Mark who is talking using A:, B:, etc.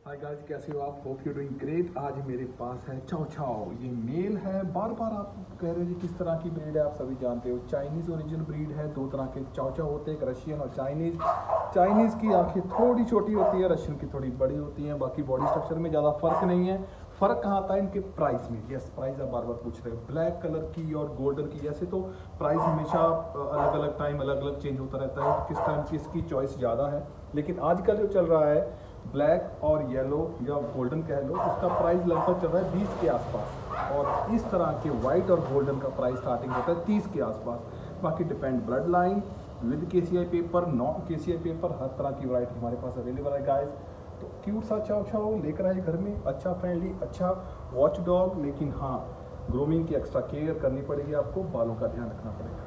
A: Hi guys, कैसे हो आप? Hope you doing great. आज मेरे पास है चाओ चाओ। ये मेल है। बार बार आप कह रहे हैं किस तरह की ब्रीड है, आप सभी जानते हो। चाइनीज़ ओरिजिन ब्रीड है। दो तरह के चाओ चाओ होते हैं, एक रशियन और चाइनीज़। चाइनीज़ की आंखें थोड़ी छोटी होती है, रशियन की थोड़ी बड़ी होती हैं। बाकी बॉडी स्ट्रक्चर में ज़्यादा फ़र्क नहीं है। फ़र्क कहाँ आता है? इनके प्राइस में। यस, प्राइस आप बार बार पूछ रहे हो। ब्लैक कलर की और गोल्डन की, ऐसे तो प्राइस हमेशा अलग अलग टाइम अलग अलग चेंज होता रहता है, किस टाइम किसकी चॉइस ज़्यादा है। लेकिन आजकल जो चल रहा है ब्लैक और येलो या गोल्डन कह लो, उसका प्राइस लगभग चल रहा है 20 के आसपास। और इस तरह के वाइट और गोल्डन का प्राइस स्टार्टिंग होता है 30 के आसपास। बाकी depend blood line, with KCI paper, non KCI paper, हर तरह की वैरायटी हमारे पास अवेलेबल है गाइस। तो क्यूट सा चाओ चाओ लेकर आए घर में। अच्छा फ्रेंडली, अच्छा वॉच डॉग। लेकिन हाँ, ग्रूमिंग की एक्स्ट्रा केयर करनी पड़ेगी, आपको बालों का ध्यान रखना पड़ेगा।